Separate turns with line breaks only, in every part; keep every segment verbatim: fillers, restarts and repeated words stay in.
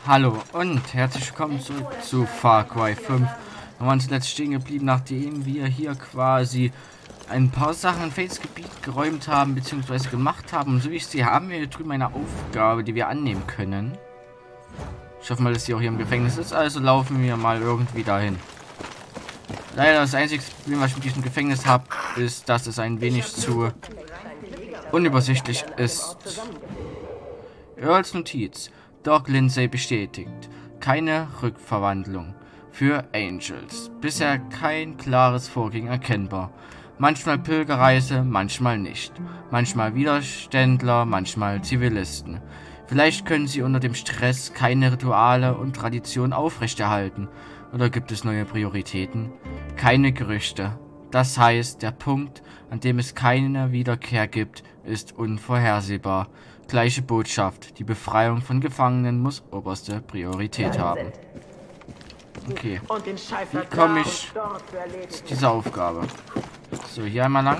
Hallo und herzlich willkommen zurück zu Far Cry fünf. Wir waren zuletzt stehen geblieben, nachdem wir hier quasi ein paar Sachen in Fates Gebiet geräumt haben bzw. gemacht haben. Und so wie ich sehe, haben wir hier drüben eine Aufgabe, die wir annehmen können. Ich hoffe mal, dass sie auch hier im Gefängnis ist, also laufen wir mal irgendwie dahin. Leider das einzige Problem, was ich mit diesem Gefängnis habe, ist, dass es ein wenig zu unübersichtlich ist. Earls Notiz. Doc Lindsay bestätigt. Keine Rückverwandlung. Für Angels. Bisher kein klares Vorgehen erkennbar. Manchmal Pilgerreise, manchmal nicht. Manchmal Widerständler, manchmal Zivilisten. Vielleicht können sie unter dem Stress keine Rituale und Traditionen aufrechterhalten. Oder gibt es neue Prioritäten? Keine Gerüchte. Das heißt, der Punkt, an dem es keine Wiederkehr gibt, ist unvorhersehbar. Gleiche Botschaft. Die Befreiung von Gefangenen muss oberste Priorität haben. Okay. Wie komme ich zu dieser Aufgabe? So, hier einmal lang.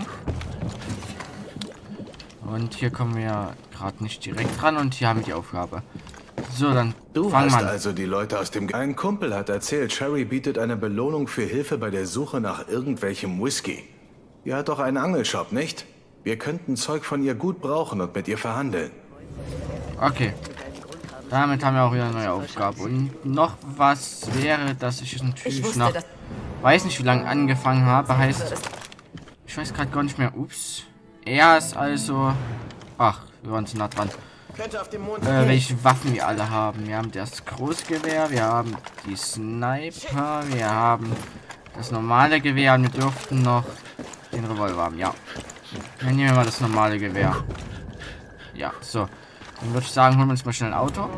Und hier kommen wir gerade nicht direkt ran und hier haben wir die Aufgabe. So, dann
du
fangen
hast
wir an.
Also die Leute aus dem... Ein Kumpel hat erzählt, Sherry bietet eine Belohnung für Hilfe bei der Suche nach irgendwelchem Whisky. Die hat doch einen Angelshop, nicht? Wir könnten Zeug von ihr gut brauchen und mit ihr verhandeln.
Okay. Damit haben wir auch wieder eine neue Aufgabe. Und noch was wäre, dass ich natürlich ich noch... Weiß nicht, wie lange angefangen habe. Heißt... Ich weiß gerade gar nicht mehr. Ups. Er ist also... Ach, wir waren zu nah dran. Äh, welche Waffen wir alle haben. Wir haben das Großgewehr, wir haben die Sniper, wir haben das normale Gewehr und wir dürften noch den Revolver haben. Ja. Dann nehmen wir mal das normale Gewehr. Ja, so. Dann würde ich sagen, holen wir uns mal schnell ein Auto.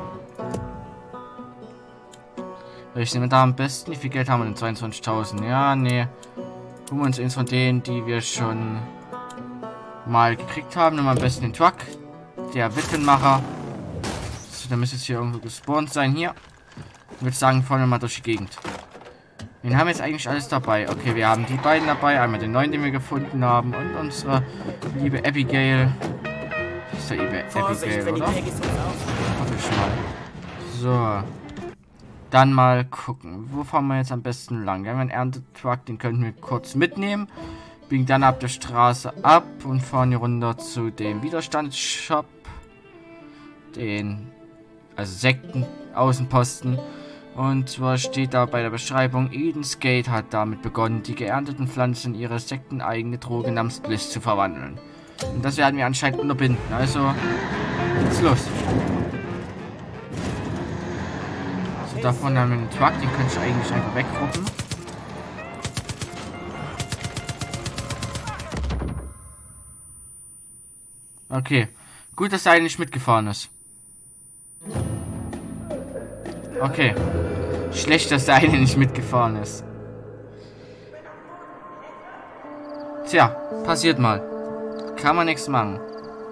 Ich nehme da am besten. Wie viel Geld haben wir denn? zweiundzwanzigtausend. Ja, nee. Holen wir uns eins von denen, die wir schon mal gekriegt haben. Nehmen wir am besten den Truck. Der Witwenmacher. So, der müsste jetzt hier irgendwo gespawnt sein. Hier. Ich würde sagen, fahren wir mal durch die Gegend. Wen haben wir jetzt eigentlich alles dabei? Okay, wir haben die beiden dabei. Einmal den neuen, den wir gefunden haben. Und unsere liebe Abigail. Das ist ja Abigail, oder? Hoffe ich mal. So. Dann mal gucken. Wo fahren wir jetzt am besten lang? Wir haben einen Erntetruck, den könnten wir kurz mitnehmen. Biegen dann ab der Straße ab und fahren hier runter zu dem Widerstandsshop. Den, also Sekten-Außenposten. Und zwar steht da bei der Beschreibung, Eden's Gate hat damit begonnen, die geernteten Pflanzen in ihre sekteneigene Droge namens Bliss zu verwandeln. Und das werden wir anscheinend unterbinden. Also, geht's los. So, davon haben wir einen Truck, den könnte ich eigentlich einfach wegruppen. Okay. Gut, dass er eigentlich mitgefahren ist. Okay. Schlecht, dass der eine nicht mitgefahren ist. Tja, passiert mal. Kann man nichts machen.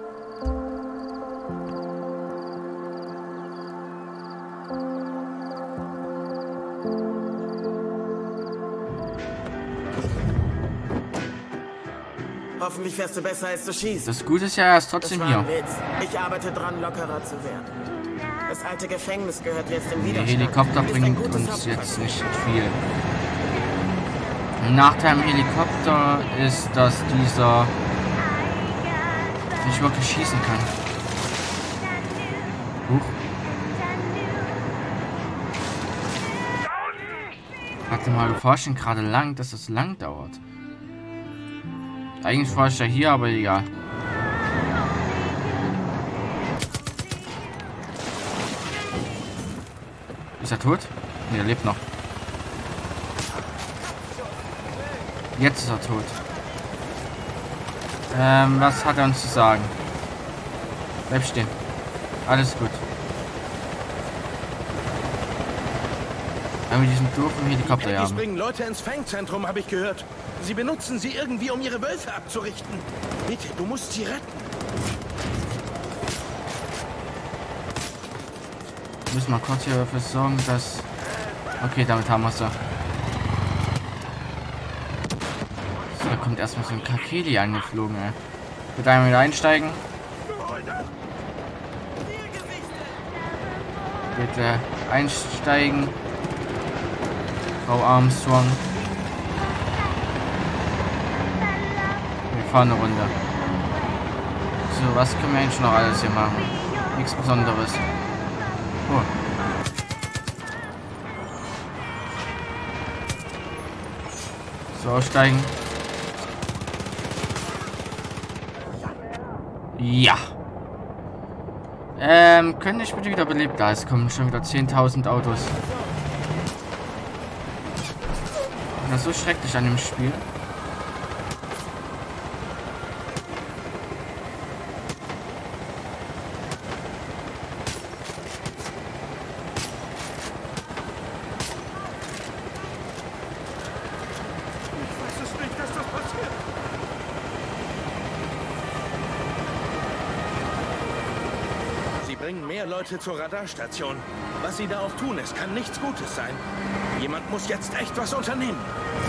Hoffentlich fährst du besser, als du schießt.
Das Gute ist ja, er ist trotzdem hier.
Ich arbeite dran, lockerer zu werden. Das alte Gefängnis gehört jetzt im Widerstand.
Der Helikopter bringt uns jetzt nicht viel. Ein Nachteil am Helikopter ist, dass dieser nicht wirklich schießen kann. Huch. Warte mal, wir forschen gerade lang, dass es lang dauert. Eigentlich forscht er hier, aber egal. Ist er tot? Ne, er lebt noch. Jetzt ist er tot. Ähm, was hat er uns zu sagen? Bleib stehen. Alles gut. Wenn wir diesen doofen Helikopter haben.
Die bringen Leute ins Fangzentrum, habe ich gehört. Sie benutzen sie irgendwie, um ihre Wölfe abzurichten. Bitte, du musst sie retten.
Wir müssen mal kurz hier dafür sorgen, dass... Okay, damit haben wir es doch. So, da kommt erstmal so ein Kakeli angeflogen, ey. Bitte einmal wieder einsteigen. Bitte einsteigen. Frau Armstrong. Wir fahren eine Runde. So, was können wir eigentlich noch alles hier machen? Nichts Besonderes. Oh. So, aussteigen. Ja. Ähm, könnte ich bitte wieder belebt? Da, es kommen schon wieder zehntausend Autos. Das ist so schrecklich an dem Spiel.
Bringen mehr Leute zur Radarstation. Was sie da auch tun, es kann nichts Gutes sein. Jemand muss jetzt echt was unternehmen.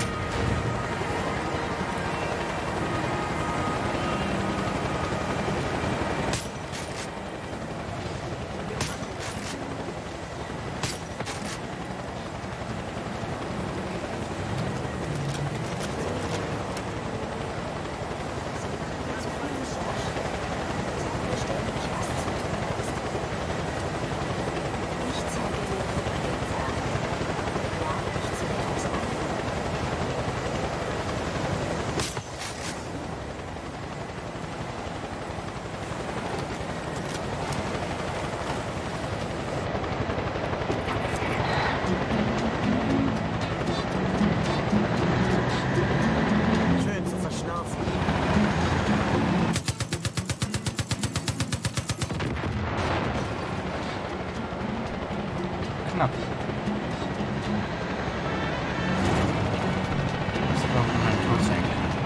Knapp. Das war mein Todsenk.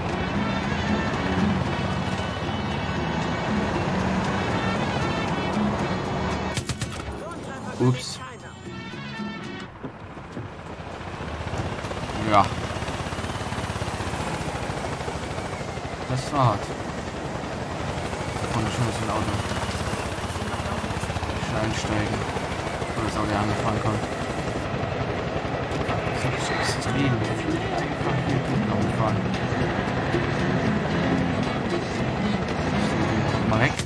Ups. Ja. Das war hart. Und schon ist ein Auto. Schnell einsteigen. Das Auto angefahren kommt. Das ist extrem viel. Einfach hier gut umfahren. So, mal weg.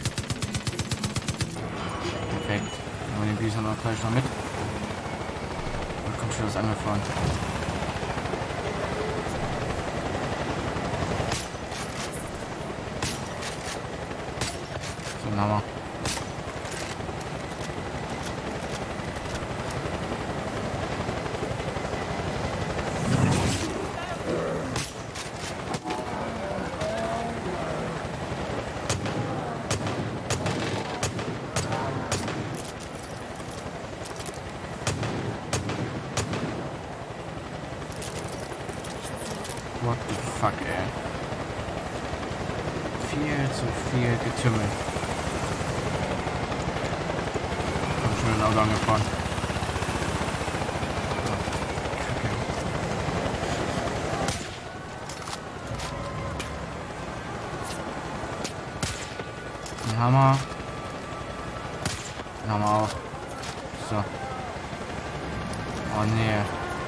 Perfekt. Nehmen wir den Bison noch gleich noch mit. Und kommt schon das angefahren. So, ein Hammer. What the fuck, ey. Viel zu viel Getümmel. Kommt schon ein Auto angefahren. Ein Hammer. Den Hammer auch. So. Oh nee.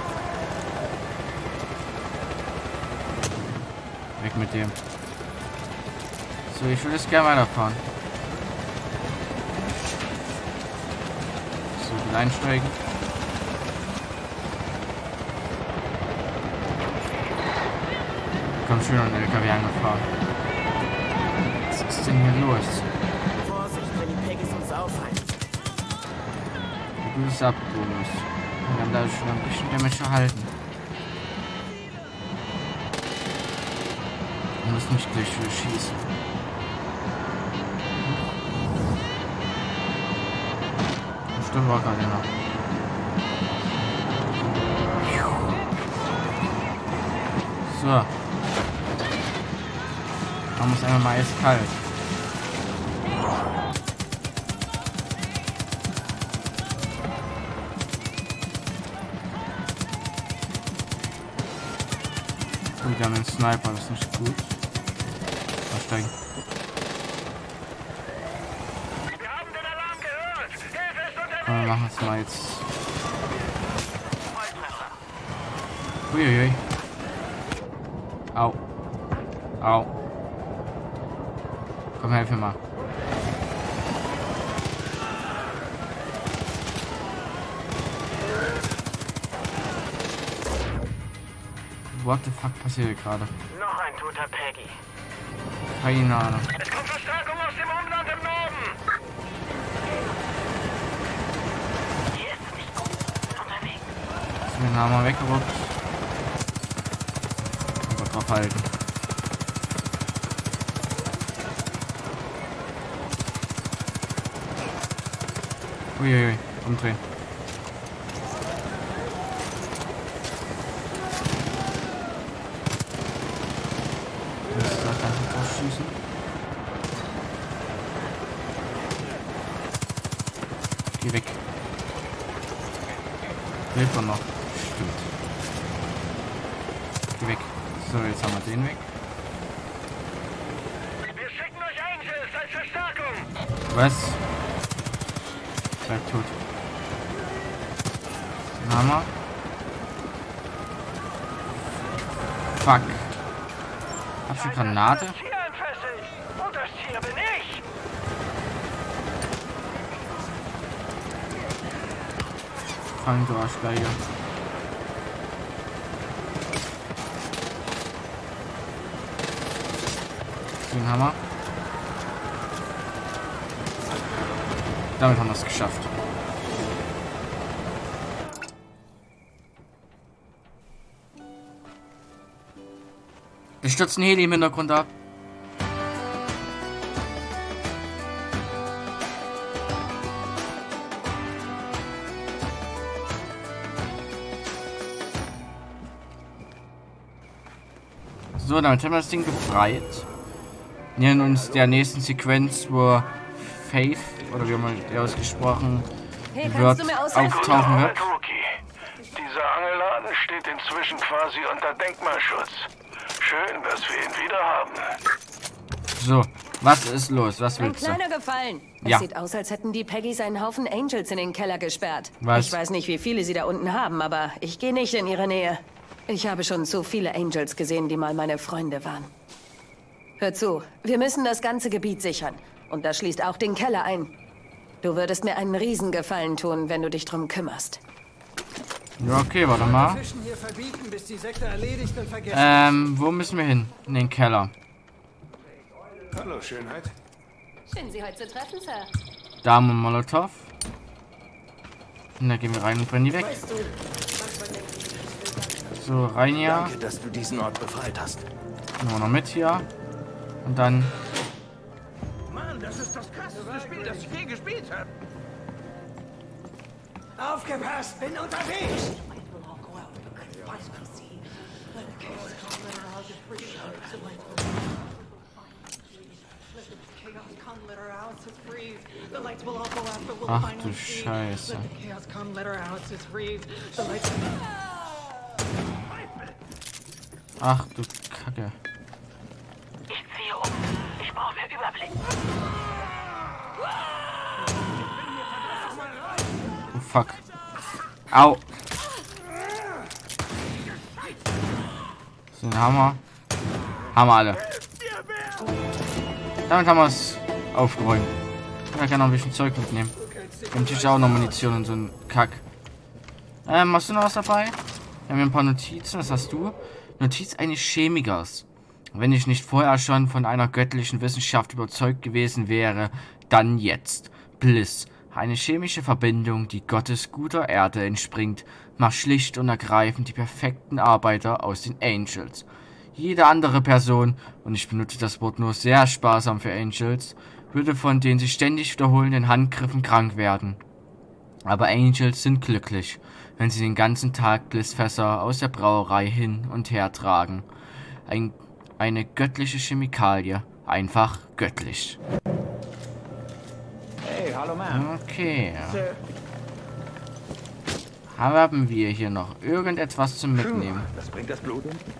Weg mit dem. So, ich will jetzt gerne weiterfahren. So, wieder einsteigen. Kommt schön an den L K W angefahren. Was ist denn hier los?
Vorsicht, wenn die Peggies uns aufhalten.
Gutes Abbonus. Wir haben da schon ein bisschen Damage erhalten. Ich muss nicht gleich wieder schießen. Stimmt war gerade noch. So. Man muss einfach mal eiskalt. Und wir haben einen Sniper, das ist nicht gut. Versteigen.
Wir haben den Alarm gehört! Hilfe ist unterwegs!
Wir machen es mal jetzt. Uiuiui. Au. Au. Komm, helf mir mal. What the fuck passiert gerade?
Noch ein toter Peggy.
Keine Ahnung.
Es kommt Verstärkung aus dem Umland im Norden.
Hier ist es nicht gut. Ist unterwegs.
Ist mir den Hammer weggerückt. Aber drauf halten. Uiuiui, umdrehen. Schießen. Geh weg. Hilft er noch. Stimmt. Geh weg. So, jetzt haben wir den weg.
Wir schicken euch Angels als Verstärkung.
Was? Bleib tot. Den Hammer. Fuck. Hab schon Granate?
Und das Tier bin ich.
Fang, du Arschgeige. Den Hammer. Damit haben wir es geschafft. Wir stürzen Heli im Hintergrund ab. So, damit haben wir das Ding befreit. Nähern uns der nächsten Sequenz, wo Faith, oder wie haben wir ausgesprochen,
Hey,
wird, auftauchen wird.
Dieser Angelladen steht inzwischen quasi unter Denkmalschutz. Schön, dass wir ihn wieder haben.
So, was ist los? Was
Ein
willst du?
kleiner Gefallen. Es
Ja.
sieht aus, als hätten die Peggys einen Haufen Angels in den Keller gesperrt.
Was?
Ich weiß nicht, wie viele sie da unten haben, aber ich gehe nicht in ihre Nähe. Ich habe schon so viele Angels gesehen, die mal meine Freunde waren. Hör zu, wir müssen das ganze Gebiet sichern. Und das schließt auch den Keller ein. Du würdest mir einen Riesengefallen tun, wenn du dich drum kümmerst.
Ja, okay, warte mal.
Fischen hier verbieten, bis die Sekte erledigt und vergessen.
Ähm, wo müssen wir hin? In den Keller.
Hallo, Schönheit.
Schön, Sie heute zu treffen, Sir.
Dame Molotow. Und da gehen wir rein und brennen die weg. So, rein ja.
Danke, dass du diesen Ort befreit hast.
Nehmen wir noch mit hier. Und dann.
Mann, das ist das krasseste Spiel, das ich je gespielt habe.
Aufgepasst, bin unterwegs!
Ach du Scheiße. Ach du Kacke.
Ich ziehe um. Ich brauche mehr Überblick.
Oh fuck. Au. So, den Hammer. Haben wir alle. Damit haben wir es aufgeräumt. Ich kann noch ein bisschen Zeug mitnehmen. Im Tisch auch noch Munition und so ein Kack. Ähm, hast du noch was dabei? Wir haben hier ein paar Notizen. Was hast du? Notiz eines Chemikers. Wenn ich nicht vorher schon von einer göttlichen Wissenschaft überzeugt gewesen wäre, dann jetzt. Bliss. Eine chemische Verbindung, die Gottes guter Erde entspringt, macht schlicht und ergreifend die perfekten Arbeiter aus den Angels. Jede andere Person, und ich benutze das Wort nur sehr sparsam für Angels, würde von den sich ständig wiederholenden Handgriffen krank werden. Aber Angels sind glücklich, wenn sie den ganzen Tag Blissfässer aus der Brauerei hin und her tragen. Ein, eine göttliche Chemikalie, einfach göttlich.
Hey, hallo Mann.
Okay. Haben wir hier noch irgendetwas zum Mitnehmen?
Das bringt das Blut hin?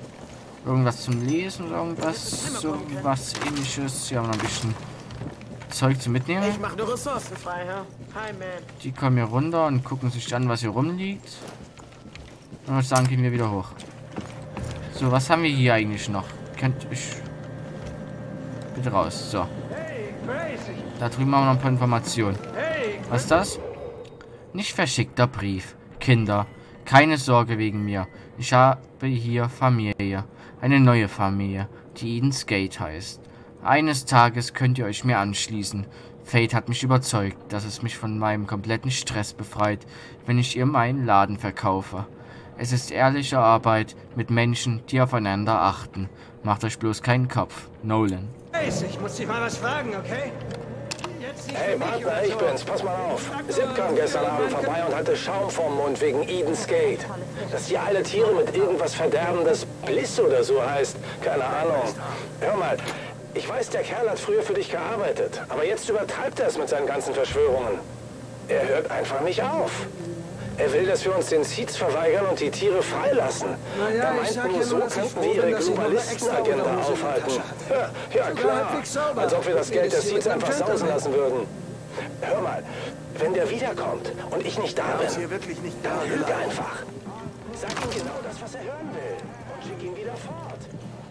Irgendwas zum Lesen oder irgendwas? So was ähnliches. Hier haben wir noch ein bisschen Zeug zu mitnehmen.
Ich mach nur Ressourcen frei, Herr. Hi, man.
Die kommen hier runter und gucken sich an, was hier rumliegt. Und würde ich sagen, gehen wir wieder hoch. So, was haben wir hier eigentlich noch? Könnt ich... Bitte raus. So. Da drüben haben wir noch ein paar Informationen. Was ist das? Nicht verschickter Brief. Kinder, keine Sorge wegen mir. Ich habe hier Familie. Eine neue Familie, die Eden's Gate heißt. Eines Tages könnt ihr euch mir anschließen. Fate hat mich überzeugt, dass es mich von meinem kompletten Stress befreit, wenn ich ihr meinen Laden verkaufe. Es ist ehrliche Arbeit mit Menschen, die aufeinander achten. Macht euch bloß keinen Kopf. Nolan.
Ich muss dich mal was fragen, okay?
Hey Partner, ich bin's. Pass mal auf. Zip kam gestern Abend vorbei und hatte Schaum vorm Mund wegen Eden's Gate. Dass die alle Tiere mit irgendwas Verderbendes Bliss oder so heißt. Keine Ahnung. Hör mal, ich weiß, der Kerl hat früher für dich gearbeitet. Aber jetzt übertreibt er es mit seinen ganzen Verschwörungen. Er hört einfach nicht auf. Er will, dass wir uns den Seeds verweigern und die Tiere freilassen.
Naja,
er
ich
meint
sag
nur,
ja
so
nur, dass ich
könnten
froh
wir
bin,
ihre
dass ich noch eine extra
Globalistenagenda
Unterhose in der
aufhalten.
Tasche hatte.
Ja, ja
Sogar
klar.
halbwegs sauber.
Als ob wir das Geld der
Jedes
Seeds
hier
einfach
mit einem
sausen
Gentleman.
lassen würden. Hör mal, wenn der wiederkommt und ich nicht da bin,
Ist hier wirklich nicht da?
dann lüge einfach. Sag ihm genau das, was er hören will. Und schick ihn wieder fort.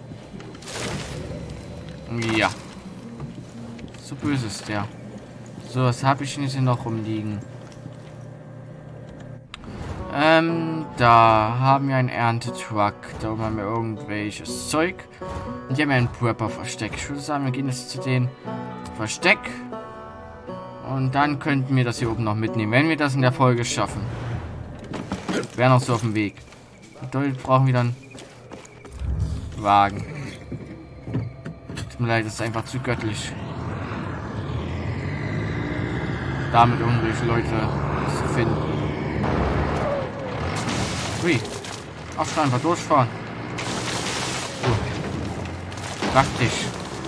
Ja. So böse ist der. So, was habe ich denn hier noch rumliegen? Ähm, da haben wir einen Erntetruck. Da oben haben wir irgendwelches Zeug. Und hier haben wir ein Prepper-Versteck. Ich würde sagen, wir gehen jetzt zu den Versteck. Und dann könnten wir das hier oben noch mitnehmen, wenn wir das in der Folge schaffen. Wäre noch so auf dem Weg. Bedeutet, brauchen wir dann Wagen. Tut mir leid, das ist einfach zu göttlich. Damit irgendwelche Leute zu finden. Ui. Aufschneiden, einfach durchfahren. So. Praktisch.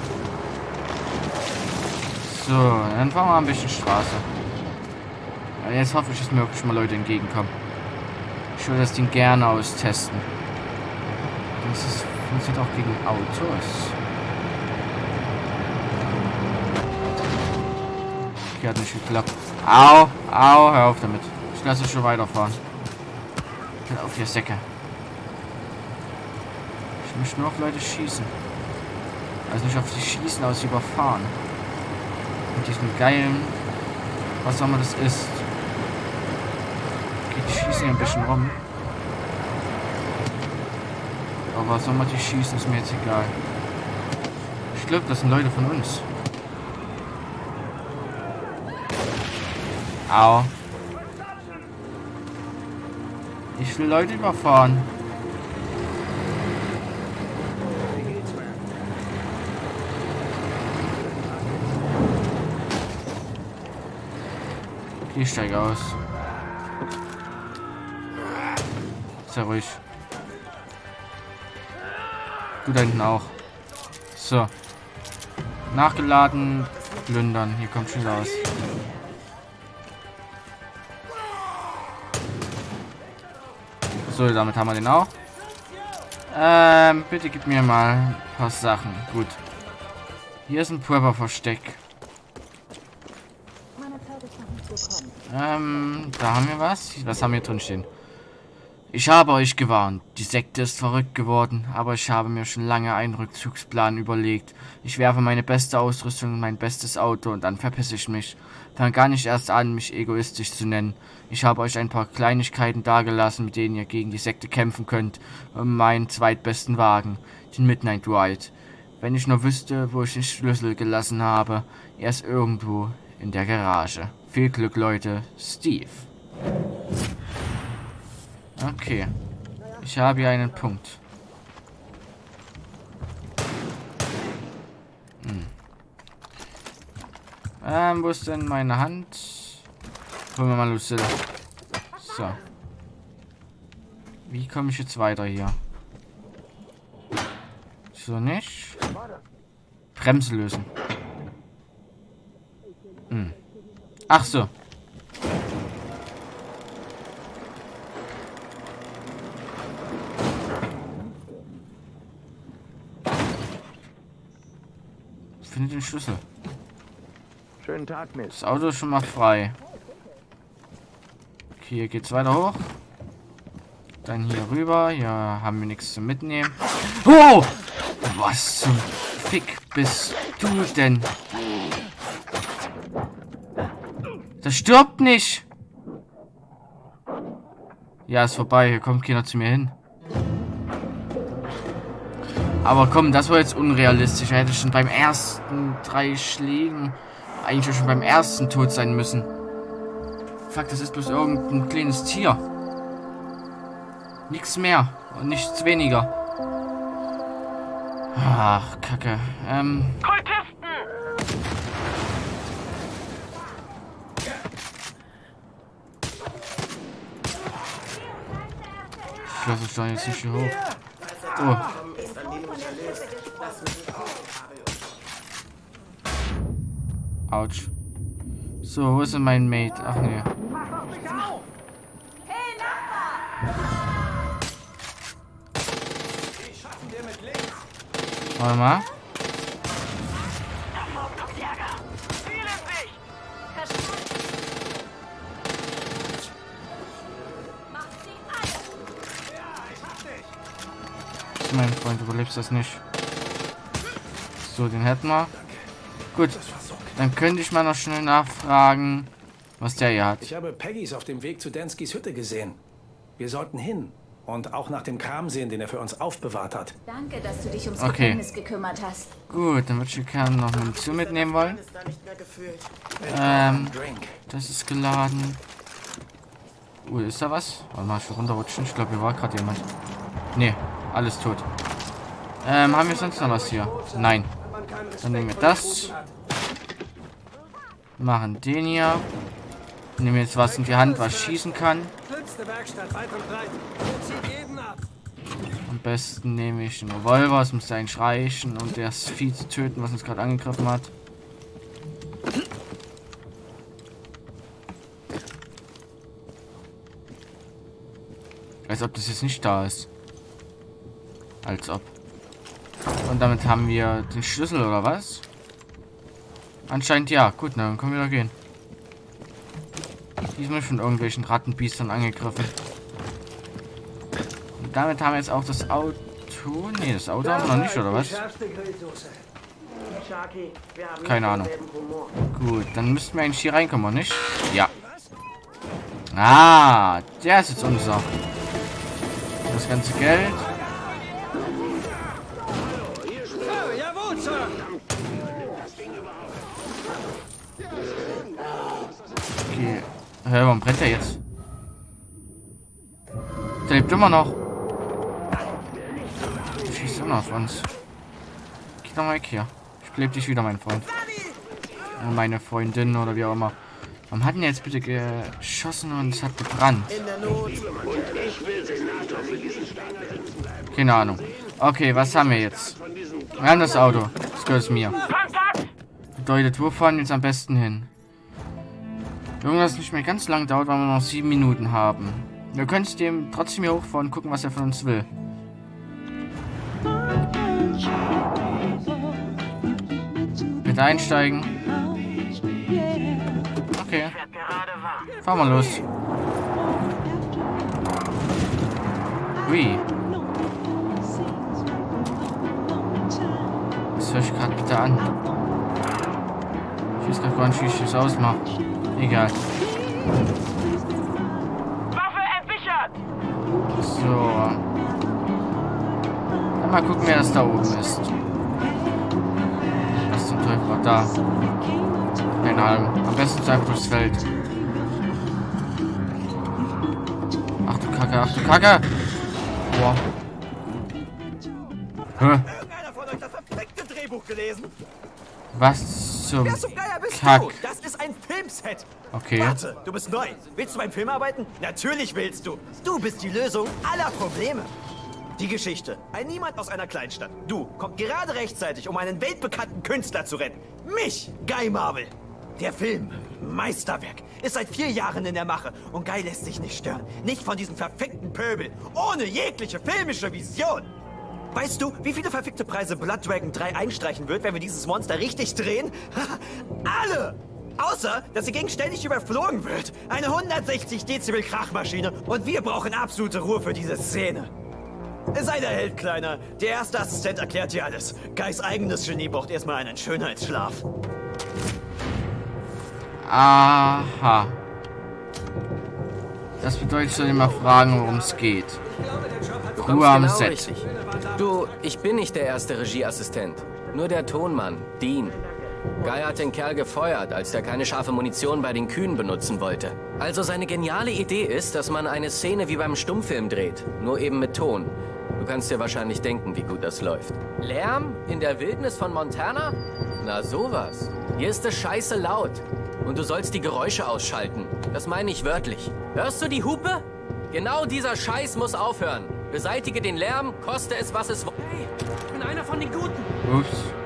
So, dann fahren wir ein bisschen Straße. Und jetzt hoffe ich, dass mir wirklich mal Leute entgegenkommen. Ich würde das Ding gerne austesten. Das ist, funktioniert auch gegen Autos. Okay, hat nicht geklappt. Au, au, hör auf damit. Ich lasse schon weiterfahren. Auf ihr Säcke. Ich möchte nur auf Leute schießen. Also nicht auf sie schießen, aus überfahren. Mit diesem geilen, was auch immer das ist. Okay, die schießen hier ein bisschen rum. Aber was auch immer die schießen, ist mir jetzt egal. Ich glaube, das sind Leute von uns. Au. Ich will Leute überfahren. Okay, ich steige aus. Sehr ruhig. Du da hinten auch. So. Nachgeladen. Plündern. Hier kommt schon raus. So, damit haben wir den auch. Ähm, bitte gib mir mal ein paar Sachen. Gut. Hier ist ein Prepper-Versteck. Ähm, da haben wir was. Was haben wir drin stehen? Ich habe euch gewarnt. Die Sekte ist verrückt geworden, aber ich habe mir schon lange einen Rückzugsplan überlegt. Ich werfe meine beste Ausrüstung und mein bestes Auto und dann verpisse ich mich. Fang gar nicht erst an, mich egoistisch zu nennen. Ich habe euch ein paar Kleinigkeiten dargelassen, mit denen ihr gegen die Sekte kämpfen könnt. Und meinen zweitbesten Wagen, den Midnight Ride. Wenn ich nur wüsste, wo ich den Schlüssel gelassen habe. Er ist irgendwo in der Garage. Viel Glück, Leute. Steve. Okay. Ich habe hier einen Punkt. Hm. Ähm, wo ist denn meine Hand? Holen wir mal Lucille. So. Wie komme ich jetzt weiter hier? So nicht. Bremse lösen. Hm. Ach so. Finde den Schlüssel.
Schönen Tag, Miss.
Das Auto ist schon mal frei. Okay, hier geht's weiter hoch. Dann hier rüber. Hier haben wir nichts zum Mitnehmen. Oh! Was zum Fick bist du denn? Das stirbt nicht! Ja, ist vorbei. Hier kommt keiner zu mir hin. Aber komm, das war jetzt unrealistisch. Er hätte schon beim ersten drei Schlägen eigentlich schon beim ersten tot sein müssen. Fuck, das ist bloß irgendein kleines Tier. Nichts mehr und nichts weniger. Ach, Kacke. Ähm.
Kultisten!
Ich lasse es doch jetzt nicht hier hoch. Oh. Autsch. So, wo ist denn mein Mate? Ach nee. Warte mal. Mein Freund, du überlebst das nicht. So, den hätten wir. Gut. Dann könnte ich mal noch schnell nachfragen, was der hier hat.
Ich habe Peggys auf dem Weg zu Danskys Hütte gesehen. Wir sollten hin. Und auch nach dem Kram sehen, den er für uns aufbewahrt hat.
Danke, dass du dich ums
Okay.
Gefängnis gekümmert hast.
Gut, dann würde ich gerne noch Munition mitnehmen wollen. Ähm, das ist geladen. Uh, ist da was? Warte mal, ich will runterrutschen. Ich glaube, hier war gerade jemand. Nee, alles tot. Ähm, haben wir sonst noch was hier? Nein. Dann nehmen wir das. Machen den hier. Nehmen jetzt was in die Hand, was schießen kann. Am besten nehme ich einen Revolver, es müsste eigentlich reichen, um das Vieh zu töten, was uns gerade angegriffen hat. Als ob das jetzt nicht da ist. Als ob. Und damit haben wir den Schlüssel, oder was? Anscheinend ja. Gut, na, dann können wir da gehen. Diesmal von irgendwelchen Rattenbiestern angegriffen. Und damit haben wir jetzt auch das Auto. Nee, das Auto haben wir noch nicht, oder was? Keine Ahnung. Gut, dann müssten wir eigentlich hier reinkommen, oder nicht? Ja. Ah, der ist jetzt unser. Das ganze Geld. Okay. Hä, warum brennt der jetzt? Der lebt immer noch. Der schießt immer auf uns. Geh doch mal weg hier. Ich belebe dich wieder, mein Freund. Und meine Freundin oder wie auch immer. Warum hat denn jetzt bitte geschossen und es hat gebrannt? Keine Ahnung. Okay, was haben wir jetzt? Wir haben das Auto. Das gehört mir. Bedeutet, wo fahren wir jetzt am besten hin? Irgendwas nicht mehr ganz lang dauert, weil wir noch sieben Minuten haben. Wir können es dem trotzdem hier hochfahren und gucken, was er von uns will. Bitte einsteigen. Okay. Fahren wir los. Ui. Was höre ich gerade bitte an? Ich weiß gar nicht, wie ich das ausmache. Egal.
Waffe entsichert!
So. Dann mal gucken, wer das da oben ist. Was zum Teufel war da? Keine Ahnung. Am besten einfach durchs Feld. Ach du Kacke, ach du Kacke! Boah. Hä?
Irgendeiner von euch das verfickte Drehbuch gelesen?
Was zum
Wer zum Geier bist
Kack?
du? Das ist ein Filmset.
Okay.
Warte, du bist neu. Willst du beim Film arbeiten? Natürlich willst du. Du bist die Lösung aller Probleme. Die Geschichte. Ein Niemand aus einer Kleinstadt. Du kommt gerade rechtzeitig, um einen weltbekannten Künstler zu retten. Mich, Guy Marvel. Der Film, Meisterwerk, ist seit vier Jahren in der Mache. Und Guy lässt sich nicht stören. Nicht von diesem verfickten Pöbel. Ohne jegliche filmische Vision. Weißt du, wie viele verfickte Preise Blood Dragon drei einstreichen wird, wenn wir dieses Monster richtig drehen? Alle! Außer, dass die Gegend ständig überflogen wird. Eine hundertsechzig Dezibel Krachmaschine und wir brauchen absolute Ruhe für diese Szene. Sei der Held, Kleiner. Der erste Assistent erklärt dir alles. Guys eigenes Genie braucht erstmal einen Schönheitsschlaf.
Aha. Das bedeutet, ich soll immer fragen, worum es geht. Ruhe am
genau
Set.
Richtig. Du, ich bin nicht der erste Regieassistent. Nur der Tonmann, Dean. Guy hat den Kerl gefeuert, als der keine scharfe Munition bei den Kühen benutzen wollte. Also seine geniale Idee ist, dass man eine Szene wie beim Stummfilm dreht. Nur eben mit Ton. Du kannst dir wahrscheinlich denken, wie gut das läuft. Lärm? In der Wildnis von Montana? Na sowas. Hier ist es scheiße laut. Und du sollst die Geräusche ausschalten. Das meine ich wörtlich. Hörst du die Hupe? Genau dieser Scheiß muss aufhören. Beseitige den Lärm, koste es, was es... Hey, ich bin einer von den Guten.
Ups.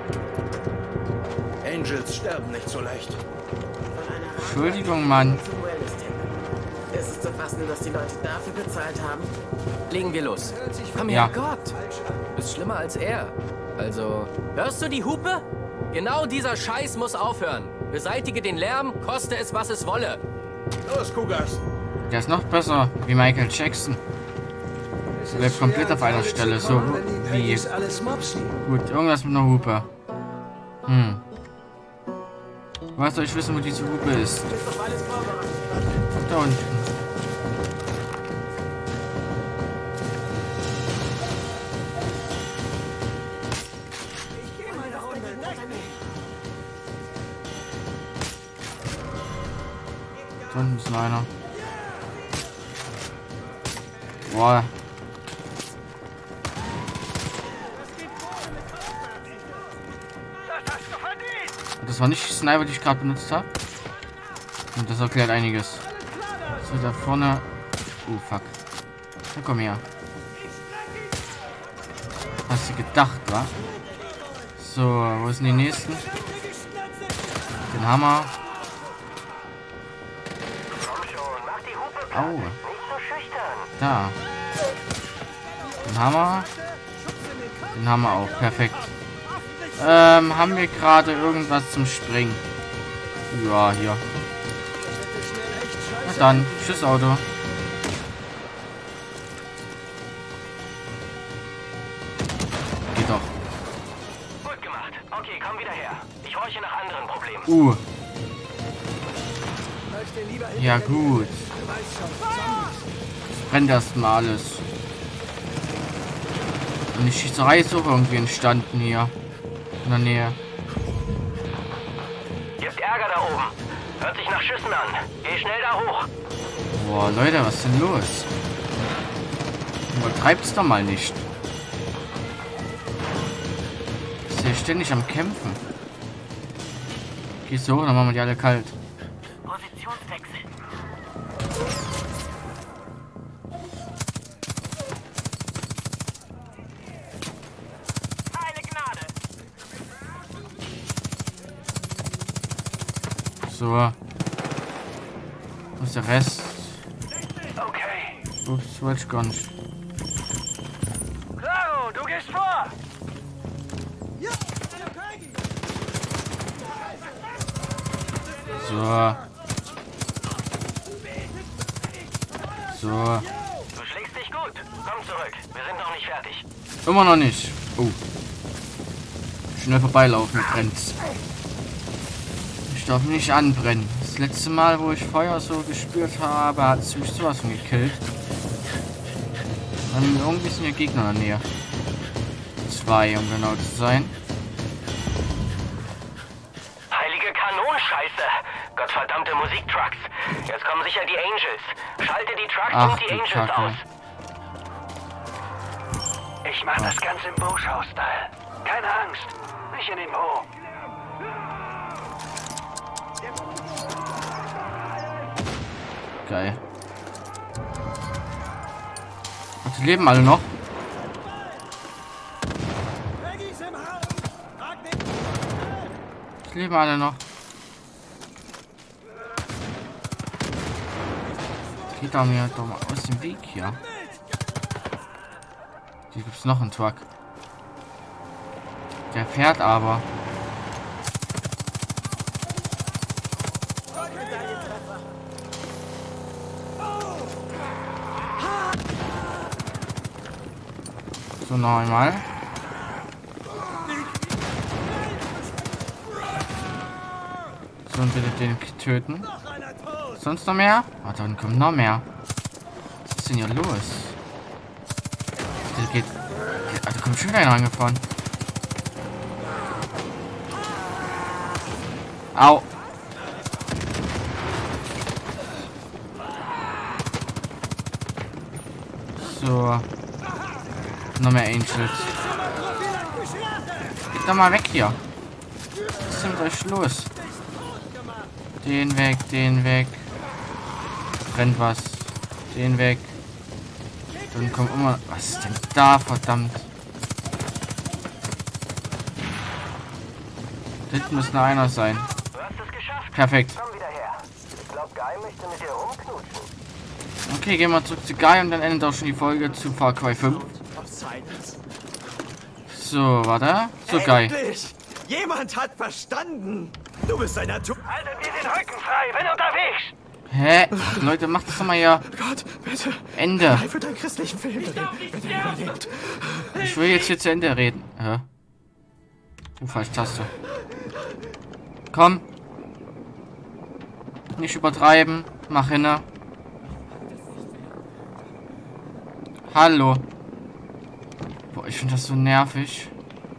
Angels sterben nicht so leicht.
Entschuldigung, Mann.
Ist es zu fassen, dass die Leute dafür bezahlt haben?
Legen wir los. Komm
Ja.
her, Gott. Bist schlimmer als er. Also, hörst du die Hupe? Genau dieser Scheiß muss aufhören. Beseitige den Lärm, koste es, was es wolle.
Los, Kugas.
Der ist noch besser, wie Michael Jackson. Er bleibt komplett auf einer Stelle, so wie... Gut, irgendwas mit einer Hupe. Hm. Was soll ich wissen, wo diese Hupe ist? Da unten. Da unten ist noch einer. Boah. Das war nicht die Sniper, die ich gerade benutzt habe. Und das erklärt einiges. So, da vorne. Oh, fuck. Na komm her. Hast du gedacht, wa? So, wo sind die nächsten? Den Hammer. Au. Da. Den Hammer. Den Hammer auch. Perfekt. Ähm, haben wir gerade irgendwas zum Springen? Ja, hier. Na dann, tschüss Auto. Geht doch.
Gut gemacht. Okay, komm wieder her. Ich horche nach anderen Problemen.
Uh. Ja gut. Brennt erstmal alles. Und die Schießerei ist auch irgendwie entstanden hier. In der Nähe.
Gibt Ärger da oben. Hört sich nach Schüssen an. Geh schnell da hoch.
Boah, Leute, was ist denn los? Übertreibt's doch mal nicht. Ist ja ständig am Kämpfen. Gehst du hoch, dann machen wir die alle kalt.
Positionswechsel.
So. Wo ist der Rest?
Okay.
Ups, wollte ich gar nicht.
Claro, du gehst vor.
So. So.
Du schlägst dich gut. Komm zurück. Wir sind noch nicht fertig.
Immer noch nicht. Oh. Schnell vorbeilaufen, brennt's. Ich darf nicht anbrennen. Das letzte Mal, wo ich Feuer so gespürt habe, hat es mich sowas von gekillt. Und irgendwie sind hier Gegner in der Nähe. Zwei, um genau zu sein.
Heilige Kanonscheiße. Gottverdammte Musiktrucks. Jetzt kommen sicher die Angels. Schalte die Trucks
Ach,
und die
du
Angels
Kacke.
aus. Ich mach das Ganze im Bush-House-Style. Keine Angst. Nicht in den Po.
Geil. Ach, die leben alle noch. Die leben alle noch. Geht da mir doch mal aus dem Weg hier. Hier gibt's noch einen Truck. Der fährt aber. So, noch einmal. So, und bitte den töten. Sonst noch mehr? Ah, dann kommt noch mehr. Was ist denn hier los? Der geht... Ah, da kommt schon wieder einer angefahren. Au. So. Noch mehr Angels. Geht doch mal weg hier. Was ist denn mit euch los? Den weg, den weg. Brennt was. Den weg. Dann kommt immer... Was ist denn da, verdammt? Da hinten muss noch einer sein. Perfekt. Okay, gehen wir zurück zu Guy und dann endet auch schon die Folge zu Far Cry fünf. So, warte. So, Guy.
Endlich! Jemand hat verstanden! Du bist ein Natur...
Haltet mir den Rücken frei, bin unterwegs!
Hä? Leute, macht das doch mal hier.
Gott, bitte.
Ende.
Ich würde einen christlichen Film drehen, wenn er überlebt.
Ich will jetzt hier zu Ende reden. Hä? Oh, falsche Taste. Komm. Nicht übertreiben. Mach hinne. Hallo. Boah, ich finde das so nervig.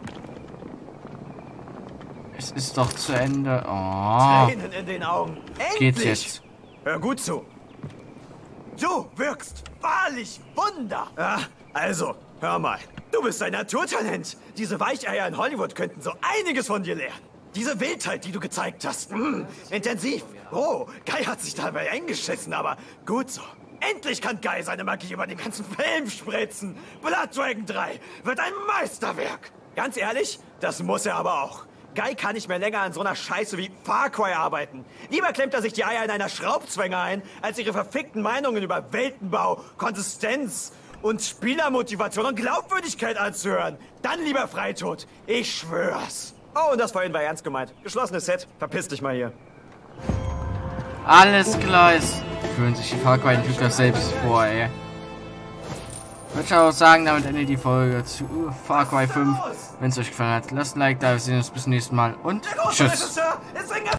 Es ist doch zu Ende. Oh.
Tränen in den Augen. Endlich.
Geht's jetzt?
Hör gut zu. Du wirkst wahrlich Wunder. Ja, also, hör mal. Du bist ein Naturtalent. Diese Weicheier in Hollywood könnten so einiges von dir lernen. Diese Wildheit, die du gezeigt hast. Mh, intensiv. Oh, Guy hat sich dabei eingeschissen, aber gut so. Endlich kann Guy seine Magie über den ganzen Film spritzen. Blood Dragon drei wird ein Meisterwerk. Ganz ehrlich, das muss er aber auch. Guy kann nicht mehr länger an so einer Scheiße wie Far Cry arbeiten. Lieber klemmt er sich die Eier in einer Schraubzwänge ein, als ihre verfickten Meinungen über Weltenbau, Konsistenz und Spielermotivation und Glaubwürdigkeit anzuhören. Dann lieber Freitod. Ich schwör's. Oh, und das vorhin war ernst gemeint. Geschlossenes Set. Verpiss dich mal hier.
Alles klar, es fühlen sich die Far Cry Entwickler selbst vor, ey. Würde ich auch sagen, damit endet die Folge zu Far Cry fünf. Wenn es euch gefallen hat, lasst ein Like da, wir sehen uns bis zum nächsten Mal und tschüss.